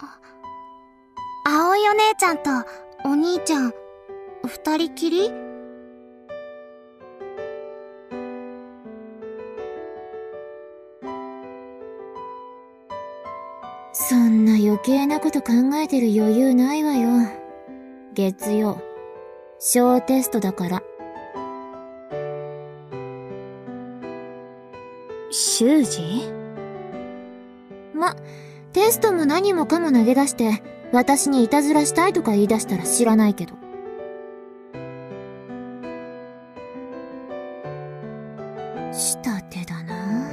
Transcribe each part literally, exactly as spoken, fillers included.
葵お姉ちゃんとお兄ちゃん、二人きり？ そんな余計なこと考えてる余裕ないわよ。月曜、小テストだから。修二？ま、テストも何もかも投げ出して、私にいたずらしたいとか言い出したら知らないけど。下手だな。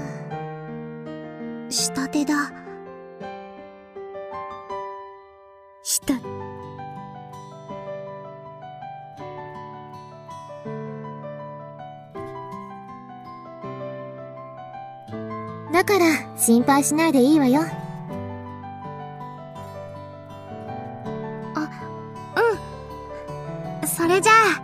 下手だ。 下。だから心配しないでいいわよ。 あ、うん。それじゃあ。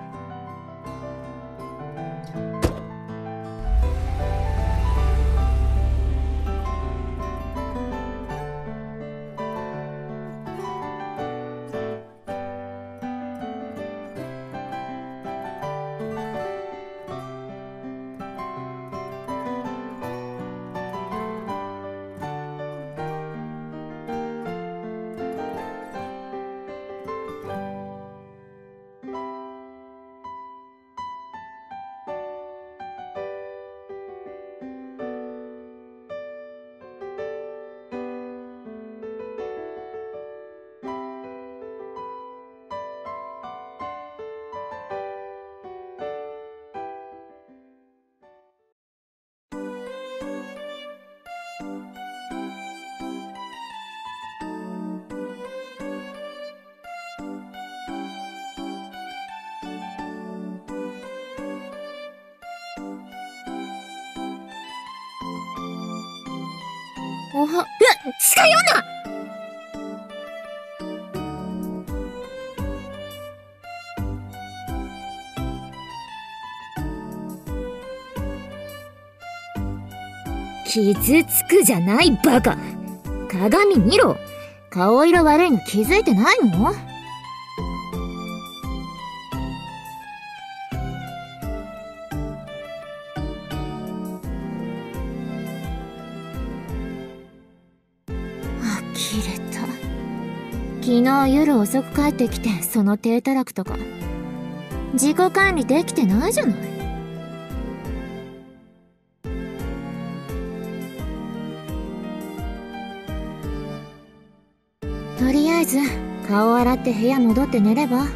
おは、うわ、近寄んな！傷つくじゃないバカ。鏡見ろ。顔色悪いの気づいてないの？呆れた。昨日夜遅く帰ってきてその低たらくとか自己管理できてないじゃない。とりあえず顔洗って部屋戻って寝れば。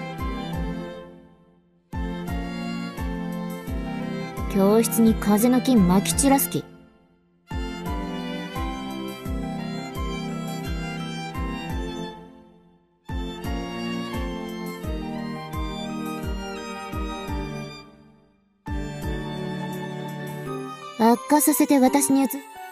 教室に風の菌まき散らす気？悪化させて私に移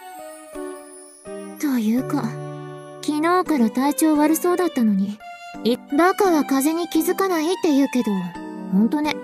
というか、昨日から体調悪そうだったのに、いバカは風邪に気づかないって言うけど、ほんとね、